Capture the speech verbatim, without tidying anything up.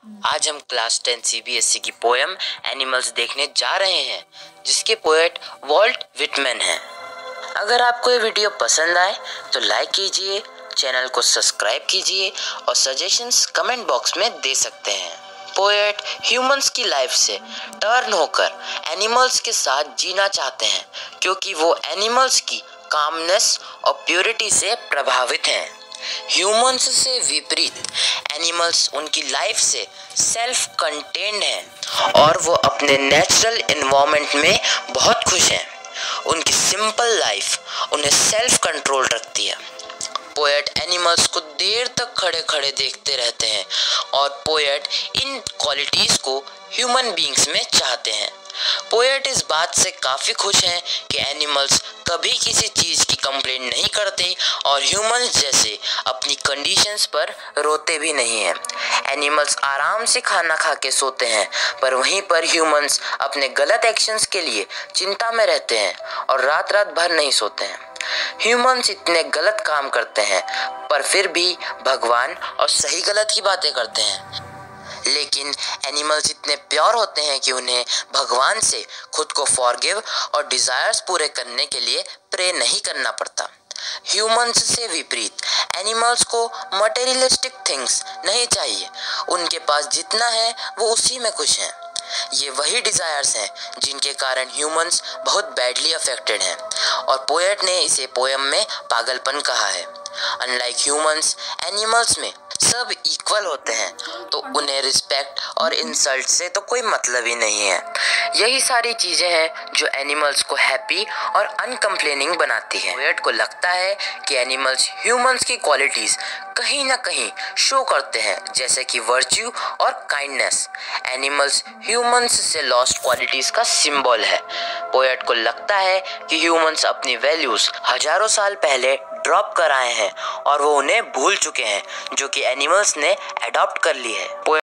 आज हम class ten CBSE की पोएम एनिमल्स देखने जा रहे हैं, जिसके पोएट वॉल्ट विटमैन हैं। अगर आपको ये वीडियो पसंद आए तो लाइक कीजिए, चैनल को सब्सक्राइब कीजिए और सजेशंस कमेंट बॉक्स में दे सकते हैं। पोएट ह्यूमंस की लाइफ से टर्न होकर एनिमल्स के साथ जीना चाहते हैं, क्योंकि वो एनिमल्स की कामनेस और प्योरिटी से प्रभावित हैं। ह्यूमंस से विपरीत एनिमल्स उनकी लाइफ से सेल्फ कंटेन्ड हैं और वो अपने नेचुरल एनवायरनमेंट में बहुत खुश हैं। उनकी सिंपल लाइफ उन्हें सेल्फ कंट्रोल रखती है। पोएट एनिमल्स को देर तक खड़े खड़े देखते रहते हैं और पोएट इन क्वालिटीज़ को ह्यूमन बीइंग्स में चाहते हैं। पोएट इस बात से काफ़ी खुश हैं कि एनिमल्स कभी किसी चीज़ की कंप्लेंट नहीं करते और ह्यूमंस जैसे अपनी कंडीशंस पर रोते भी नहीं हैं। एनिमल्स आराम से खाना खा के सोते हैं, पर वहीं पर ह्यूमंस अपने गलत एक्शंस के लिए चिंता में रहते हैं और रात रात भर नहीं सोते हैं। ह्यूमंस इतने गलत काम करते हैं, पर फिर भी भगवान और सही गलत की बातें करते हैं। लेकिन एनिमल्स इतने प्योर होते हैं कि उन्हें भगवान से खुद को फॉरगिव और डिज़ायर्स पूरे करने के लिए प्रे नहीं करना पड़ता। ह्यूमंस से विपरीत एनिमल्स को मटेरियलिस्टिक थिंग्स नहीं चाहिए। उनके पास जितना है वो उसी में खुश हैं। ये वही डिज़ायर्स हैं जिनके कारण ह्यूमंस बहुत बैडली अफेक्टेड हैं और पोएट ने इसे पोएम में पागलपन कहा है। अनलाइक ह्यूमंस, एनिमल्स में सब इक्वल होते हैं, तो उन्हें रिस्पेक्ट और इंसल्ट से तो कोई मतलब ही नहीं है। यही सारी चीज़ें हैं जो एनिमल्स को हैप्पी और अनकम्प्लेनिंग बनाती हैं। पोएट को लगता है कि एनिमल्स ह्यूमंस की क्वालिटीज़ कहीं ना कहीं शो करते हैं, जैसे कि वर्च्यू और काइंडनेस। एनिमल्स ह्यूमंस से लॉस्ट क्वालिटीज़ का सिंबल है। पोएट को लगता है कि ह्यूमंस अपनी वैल्यूज़ हजारों साल पहले ड्रॉप कर आए हैं और वो उन्हें भूल चुके हैं, जो कि एनिमल्स ने अडॉप्ट कर ली है।